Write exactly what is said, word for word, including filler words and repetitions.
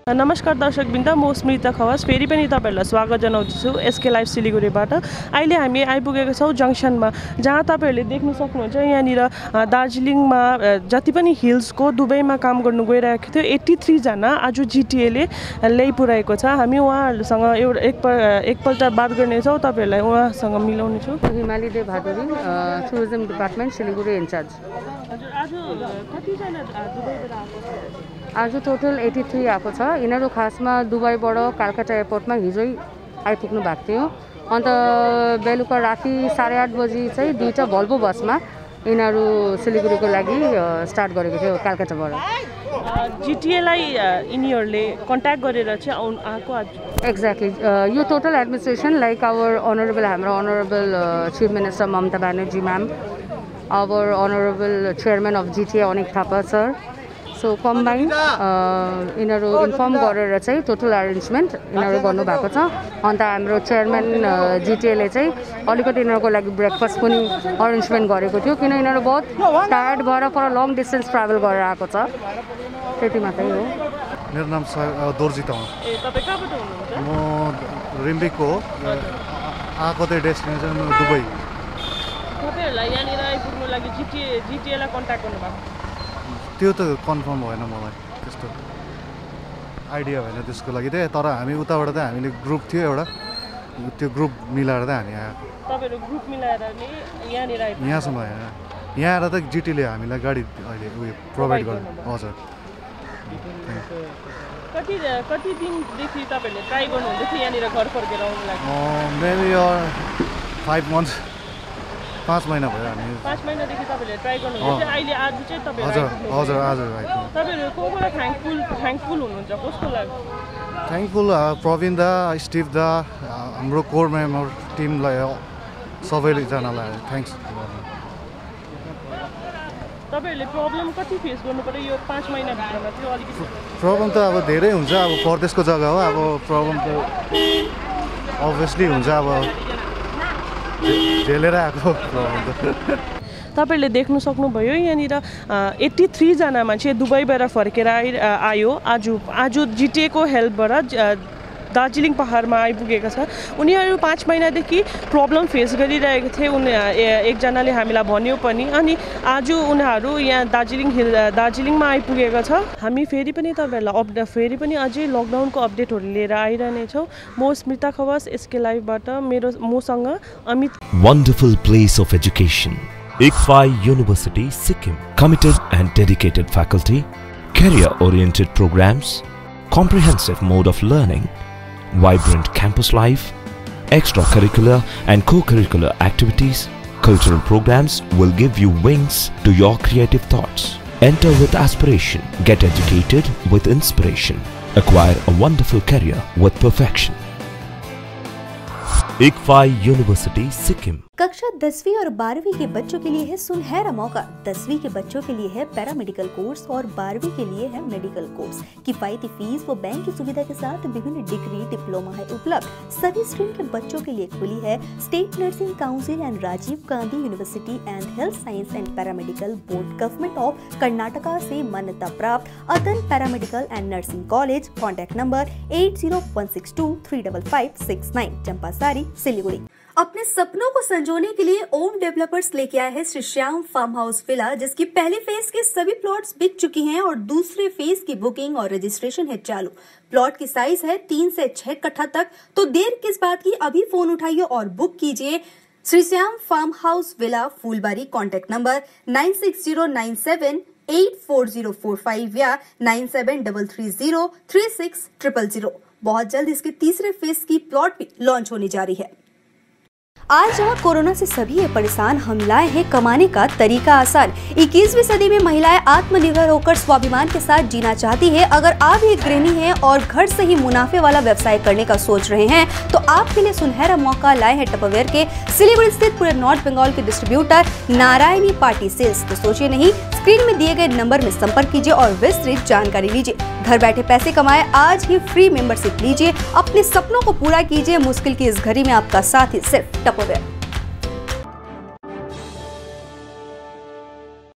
नमस्कार दर्शकवृन्द, म स्मृता खवास फेरि पनि तपाईहरुलाई स्वागत जनाउँछु एसके लाइभ सिलिगुडीबाट। अहिले हामी आइपुगेका छौं जंक्सनमा, जहाँ तपाईहरुले देख्न सक्नुहुन्छ यहाँनिर दार्जिलिङमा जति पनि हिल्सको दुबईमा काम गर्नु गइरहेको थियो तिरासी जना आज जिटिएले ल्याइपुर्याएको छ। हामी उहाँहरुसँग एउटा एक एकपल्ट बात गर्ने छौं, तपाईहरुलाई उहाँसँग मिलाउने छु। Himali De Bhaduri, tourism department Siliguri in charge. हजुर, आज कति जना दुबईबाट आएको छ? आज टोटल तिरासी आएको छ। यिनीहरू खासमा दुबईबाट कलकत्ता एयरपोर्टमा हिजै आइपुग्नु भएको थियो। अन्त बेलुका राति साढे आठ बजी चाहिँ दुईवटा भल्भो बसमा यिनीहरू सिलिगुडीको लागि स्टार्ट गरेको थियो कलकत्ताबाट। जिटिएलाई यिनीहरूले कन्ट्याक्ट गरेर चाहिँ आएको आज? एक्ज्याक्टली, यो total administration like our honourable हाम्रो honourable chief minister Mamata Banerjee ma'am, our honourable chairman of GTA Anit Thapa sir, so combine यिनीहरू इन्फर्म गरेर चाहिँ टोटल अरेन्जमेन्ट यिनीहरू गर्नुभएको छ। अन्त हाम्रो चेयरम्यान जिटिएले चाहिँ अलिकति यिनीहरूको लागि ब्रेकफास्ट पनि अरेन्जमेन्ट गरेको थियो, किन यिनीहरू बहुत टायर्ड भएर फर लङ डिस्टेन्स ट्राभल गरेर आएको छ। त्यति मात्रै हो। मेरो नाम दोर्जी तामाङ। ए, तपाईँ कहाँबाट हुनुहुन्छ? म रिम्बिकको हो। आएको चाहिँ डेस्टिनेसन दुबई। तपाईँहरूलाई यहाँनिर आइपुग्नु लागि जिटिए जिटिएलाई कन्ट्याक्ट गर्नुभएको? त्यो त कन्फर्म भएन, मलाई त्यस्तो आइडिया भएन त्यसको लागि चाहिँ। तर हामी उताबाट चाहिँ हामीले ग्रुप थियो एउटा, त्यो ग्रुप मिलाएर चाहिँ हामी आयो। तपाईँहरू ग्रुप मिलाएर नि यहाँनिर आइपुग्नु? यहाँसम्म आएन, यहाँ आएर त जिटीले हामीलाई गाडी अहिले उयो प्रोभाइड गर्यो। हजुर। कति कति दिनदेखि तपाईँहरूले ट्राई गर्नुहुँदै थियो यहाँनिर घर फर्केर आउनु लागि? मेबी फाइभ मन्थ्स, पाँच महिना भयो। हामी पाँच महिनादेखि तपाईँहरूले ट्राई गर्नुहुँदै थियो, अहिले आज चाहिँ तपाईँहरू? हजुर हजुर हजुर आइपुग्नु। तपाईँहरू को कोलाई थ्याङ्कफुल थ्याङ्कफुल हुनुहुन्छ? कसको लागि थ्याङ्कफुल? प्रवीण दा, स्टिभ दा, हाम्रो कोर मेम्बर टिमलाई सबैजनालाई थ्याङ्क्स। तपाईँहरूले प्रब्लम कति फेस गर्नु पर्यो यो पाँच महिनाभित्रमा? त्यो अलिकति प्रब्लम त अब धेरै हुन्छ, अब परदेशको जग्गा हो, अब प्रब्लम त अभियसली हुन्छ, अब झेलेर आएको प्रब्लम त। तपाईँहरूले देख्न सक्नुभयो यहाँनिर तिरासी जना मान्छे दुबईबाट फर्केर आइ आयो आज आज जिटिएको हेल्पबाट दार्जिलिङ पहाडमा आइपुगेका छ। उनीहरू पाँच महिनादेखि प्रब्लम फेस गरिरहेको थिए, उनी एकजनाले हामीलाई भन्यो पनि। अनि आज उनीहरू यहाँ दार्जिलिङ हिल दार्जिलिङमा आइपुगेका छ। हामी फेरि पनि तपाईँहरूलाई अपडेट फेरि पनि अझै लकडाउनको अपडेटहरू लिएर आइरहनेछौँ। म स्मृता खवास एसके लाइभबाट, मेरो मसँग Amit. Wonderful place of education. ICFAI University, Sikkim. Committed and dedicated faculty, career-oriented programs, comprehensive mode of learning, vibrant campus life, extracurricular and co-curricular activities, cultural programs will give you wings to your creative thoughts. Enter with aspiration, get educated with inspiration, acquire a wonderful career with perfection. ICFAI University, Sikkim. कक्षा दसवीं और बारहवीं के बच्चों के लिए है सुनहरा मौका। दसवीं के बच्चों के लिए है पैरामेडिकल कोर्स और बारहवीं के लिए है मेडिकल कोर्स। किफायती फीस व बैंक की सुविधा के साथ विभिन्न डिग्री डिप्लोमा है उपलब्ध। सभी स्ट्रीम के बच्चों के लिए खुली है state nursing council and Rajiv Gandhi university and health science and paramedical board government of Karnataka से मान्यता प्राप्त Adan paramedical and nursing college. Contact number eight zero one six two three five five six nine, Champasari, Siliguri. अपने सपनों को संजोने के लिए ओम डेवलपर्स लेके आए हैं Shri Shyam farm house villa, जिसकी पहले फेज के सभी प्लॉट्स बिक चुकी हैं और दूसरे फेज की बुकिंग और रजिस्ट्रेशन है चालू। प्लॉट की साइज है तीन से छह कट्ठा तक, तो देर किस बात की, अभी फोन उठाइए और बुक कीजिए। Shri Shyam farm house villa, Phulbari. Contact number nine six zero nine seven eight four zero four five या nine seven double three zero three six triple zero. बहुत जल्द इसके तीसरे फेज की प्लॉट भी लॉन्च होने जा रही है। आज जहां कोरोना से सभी है परेशान, हम लाए हैं कमाने का तरीका आसान। इक्कीसवीं सदी में महिलाएं आत्मनिर्भर होकर स्वाभिमान के साथ जीना चाहती है। अगर आप एक गृहिणी हैं और घर से ही मुनाफे वाला व्यवसाय करने का सोच रहे हैं, तो आपके लिए सुनहरा मौका लाए हैं टपरवेयर के सिलीगुड़ी स्थित पूरे नॉर्थ बंगाल के डिस्ट्रीब्यूटर नारायणी पार्टी सेल्स। तो सोचिए नहीं, स्क्रीन में दिए गए नंबर में संपर्क कीजिए और विस्तृत जानकारी लीजिए। घर बैठे पैसे कमाए, आज ही फ्री मेंबरशिप लीजिए, अपने सपनों को पूरा कीजिए। मुश्किल की इस घड़ी में आपका साथ ही सिर्फ टपरवेयर।